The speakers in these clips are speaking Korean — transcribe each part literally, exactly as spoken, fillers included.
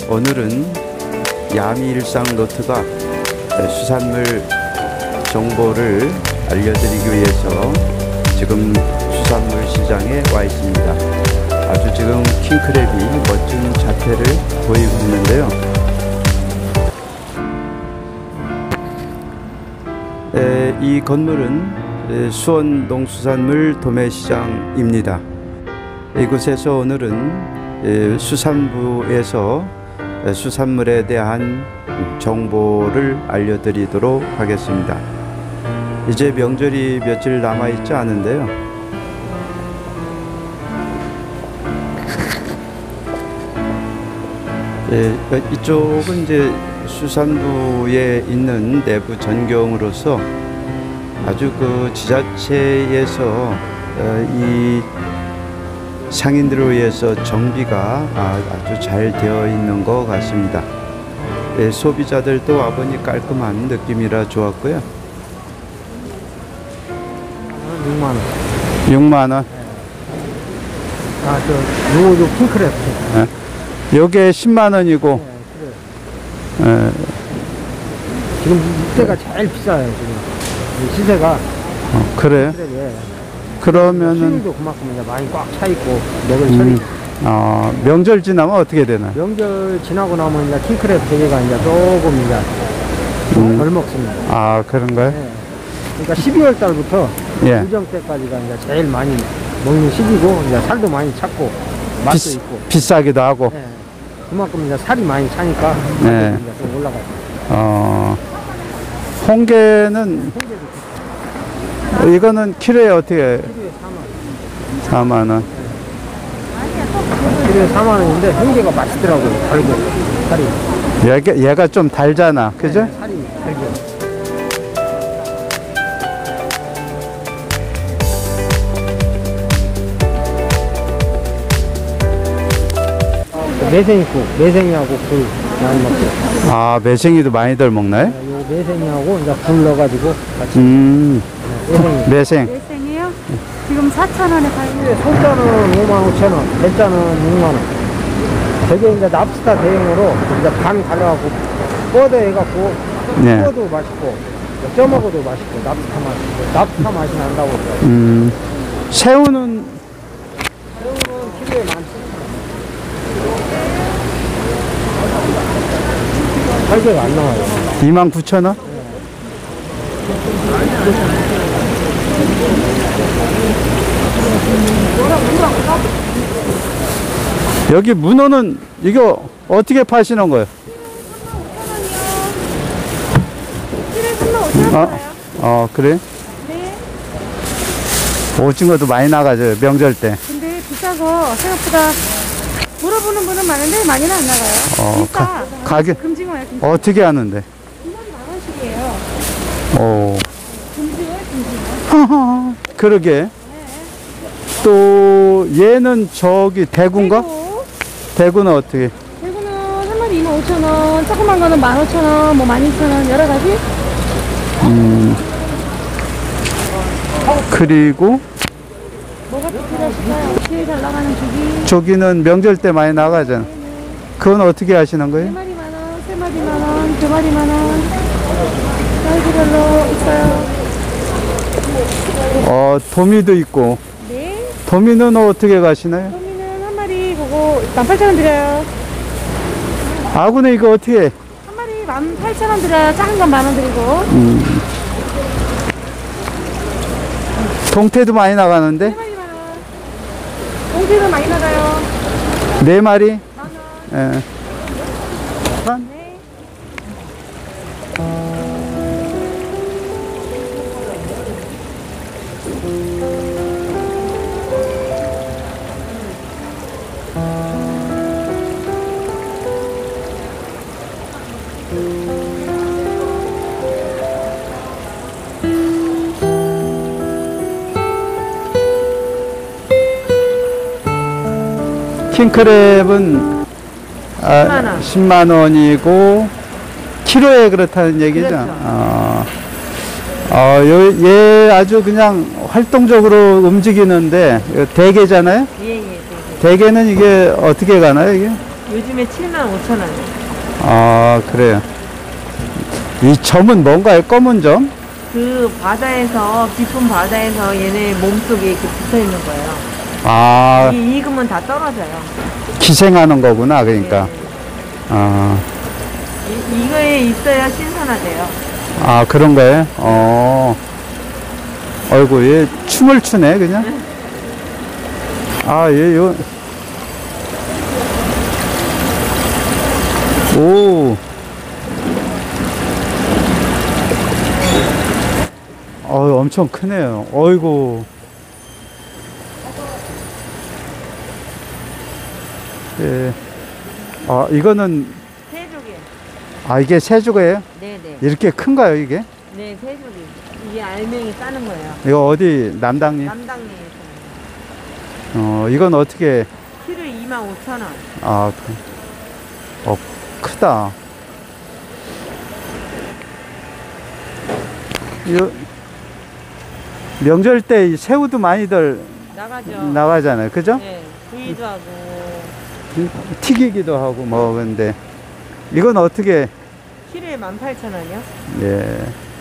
오늘은 야미일상노트가 수산물 정보를 알려드리기 위해서 지금 수산물 시장에 와 있습니다. 아주 지금 킹크랩이 멋진 자태를 보이고 있는데요. 에, 이 건물은 수원 농수산물 도매시장입니다. 이곳에서 오늘은 수산부에서 수산물에 대한 정보를 알려드리도록 하겠습니다. 이제 명절이 며칠 남아있지 않은데요. 예, 이쪽은 이제 수산부에 있는 내부 전경으로서 아주 그 지자체에서 어, 이 상인들을 위해서 정비가 아주 잘 되어 있는 것 같습니다. 예, 소비자들도 와보니 깔끔한 느낌이라 좋았고요. 육만 원. 육만 원? 아, 저, 요, 요 킹크랩. 예. 요게 십만 원이고. 네, 그래. 예. 지금 이때가 제일 비싸요, 지금. 시세가. 어, 그래요? 킹크랩에. 그러면은. 수율도 그만큼 이제 많이 꽉 차있고, 먹을 철이. 음, 어, 명절 지나면 어떻게 되나? 명절 지나고 나면 이제 킹크랩 대게가 이제 조금 이제 음. 덜 먹습니다. 아, 그런가요? 네. 그러니까 십이월 달부터 예. 구정 때까지가 이제 제일 많이 먹는 시기고, 이제 살도 많이 찼고, 맛도 비, 있고. 비싸기도 하고. 네. 그만큼 이제 살이 많이 차니까, 네. 이제 좀 올라가요. 어, 홍게는, 이거는 키로에 어떻게? 키로에 사만 원. 키로에 사만 원인데, 홍게가 맛있더라고요. 달고, 살이. 얘가, 얘가 좀 달잖아. 그죠? 네, 살이 달죠. 매생이국, 매생이하고 굴 많이 먹죠. 아, 매생이도 많이들 먹나요? 네, 요 매생이하고 이제 굴 넣어가지고 같이. 음, 네, 매생이. 매생. 매생이요? 지금 사천 원에 팔고. 소자는 오만 오천 원, 대자는 육만 원. 되게 이제 납스타 대용으로 이제 반 갈아갖고 뻗어 해갖고 네. 구워도 맛있고 쪄먹어도 맛있고 납스타 맛, 납스타 맛이 난다고 그래요. 음, 새우는 새우는 키로에 많지. 살개가 안 나와요. 이만 구천 원? 여기 문어는 이거 어떻게 파시는 거예요? 키로에 삼만 오천 원 어, 팔아요. 어 그래? 네. 오징어도 많이 나가죠, 명절 때. 근데 비싸서 생각보다 물어보는 분은 많은데 많이는 안 나가요. 어, 비싸. 가, 가격 금징어야, 금징어. 어떻게 하는데? 이만 만 원씩이에요. 오. 금징어야, 금징어. 그러게. 네. 또 얘는 저기 대구인가? 대구. 대구는 어떻게? 대구는 한 마리 이만 오천 원, 조그만 거는 만 오천 원, 뭐 만 이천 원 여러 가지. 음. 그리고 뭐가 필요하실까요? 제일 잘 나가는 조기. 저기는 명절 때 많이 나가잖아. 그건 어떻게 하시는 세 거예요? 마리 만 원, 세 마리 만 원, 두 마리 만 원. 사이즈별로 있어요. 어, 도미도 있고. 네. 도미는 어떻게 가시나요? 도미는 한 마리 보고 만 팔천 원 드려요. 아구는 이거 어떻게 해? 한 마리 만 팔천 원 드려요. 작은 건 만 원 드리고. 음. 동태도 많이 나가는데? 세 마리 만 원. 공기는 많이 나가요. 네 마리? 만 원. 예. 네. 킹크랩은 아, 십만 원이고 키로에 그렇다는 얘기죠. 그렇죠. 어, 어, 요, 얘 아주 그냥 활동적으로 움직이는데 대게잖아요. 예, 예, 네. 대게는 이게 어떻게 가나요 이게? 요즘에 칠만 오천 원. 아, 그래요. 이 점은 뭔가요? 검은 점? 그 바다에서, 깊은 바다에서 얘네 몸속에 이렇게 붙어 있는 거예요. 아, 이 익으면 다 떨어져요. 기생하는 거구나, 그러니까. 네. 아, 이, 이거에 있어야 신선하대요. 아, 그런 거예요? 어. 아이고, 얘 춤을 추네, 그냥. 아, 얘, 요. 오. 어, 엄청 크네요. 어이구. 예. 아, 이거는, 새조개. 아, 이게 새조개예요? 네네. 이렇게 큰가요, 이게? 네, 새조개. 이게 알맹이 싸는 거예요. 이거 어디, 남당님? 남당리에서. 어, 이건 어떻게, 키로에 이만 오천 원. 아, 그, 어, 크다. 이거, 명절 때 이 새우도 많이들 나가죠. 나가잖아요. 그죠? 네, 구이도 하고. 튀기기도 하고 뭐, 근데, 이건 어떻게, 키로에 만 팔천 원이요? 예.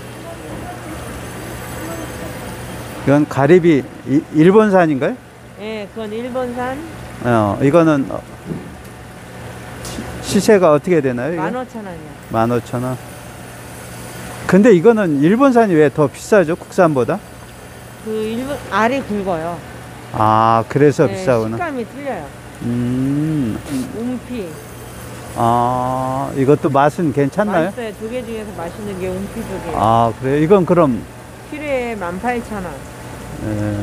이건 가리비, 이- 일본산인가요? 네, 그건 일본산 어, 이거는, 어, 시- 시세가 어떻게 되나요? 만 오천 원이요. 만 오천 원. 근데 이거는 일본산이 왜 더 비싸죠? 국산보다? 그 일본 알이 굵어요. 아, 그래서 네, 비싸구나. 식감이 틀려요. 음, 움피. 아, 이것도 맛은 괜찮나요? 맛있어요. 조개 중에서 맛있는 게 움피 조개. 아, 그래요? 이건 그럼, 키로에 만 팔천 원. 예.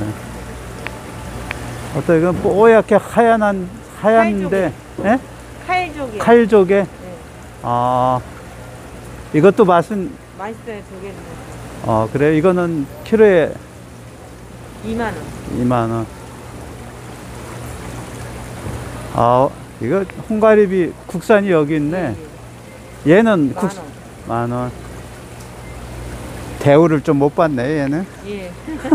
어떤 이건 뽀얗게 하얀한, 하얀데, 예? 칼조개. 칼조개? 네, 아, 이것도 맛은, 맛있어요. 조개 중에서. 어, 그래요? 이거는 키로에 이만 원. 이만 원. 아, 이거 홍가리비 국산이 여기 있네. 얘는 만 국, 원. 만 원. 대우를 좀 못 받네, 얘는. 예.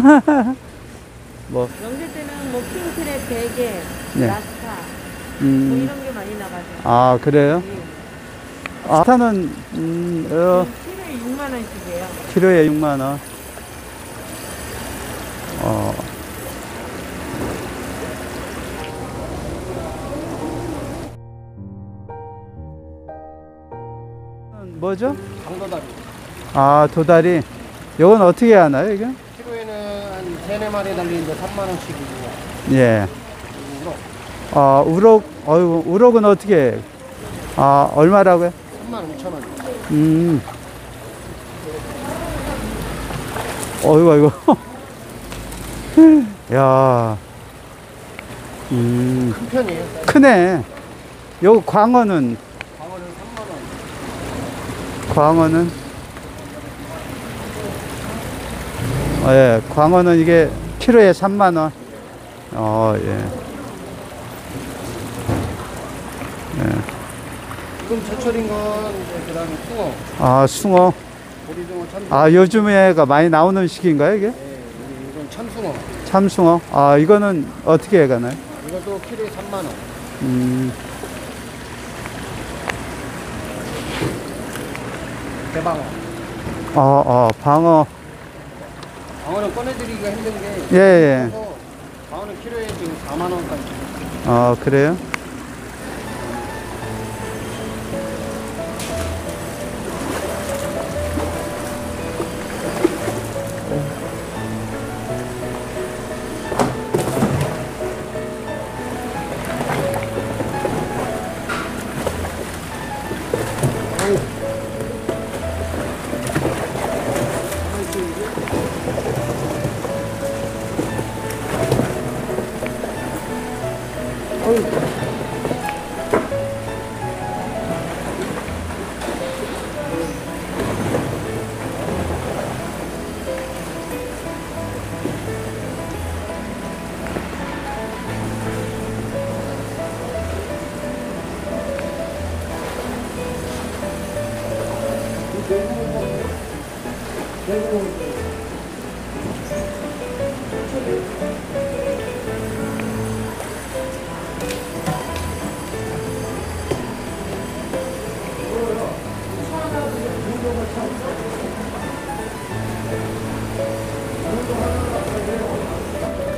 뭐, 명절 때는 뭐 킹크랩, 대게, 네. 라스타 뭐 음, 이런 게 많이 나가죠. 아, 그래요? 예. 아, 타는, 음, 어, 키로에 육만 원씩이에요. 키로에 육만 원. 어. 뭐죠? 강도다리. 아, 도다리. 이건 어떻게 하나요, 이게? 키로에는 한 세네 마리 달리는데 삼만 원씩이고. 예. 우럭 아, 우럭, 어이구, 우럭은 어떻게, 아, 얼마라고요? 삼만 오천 원. 음. 어이구, 어이구. 야. 음, 큰 편이에요. 크네. 요 광어는, 광어는 삼만 원. 광어는, 어, 예, 광어는 이게 키로에 삼만 원. 어, 예. 지금 제철인 건 이제 그다음에 숭어, 아, 숭어. 보리숭어, 참숭어. 아, 요즘에가 많이 나오는 시기인가요, 이게? 네, 이건 참숭어. 참숭어. 아, 이거는 어떻게 해 가나요? 이것도 키로에 삼만 원. 음, 대방어. 어, 어, 방어. 방어는 꺼내드리기가 힘든 게. 예, 예. 그래서 방어는 키로에 지금 사만 원까지. 어, 그래요?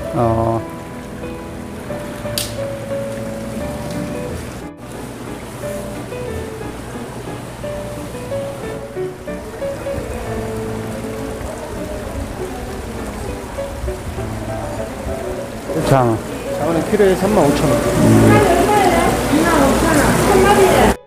어. 자, 장어는 키로에 삼만 오천 원. 이만 오천 원. 한 마리에.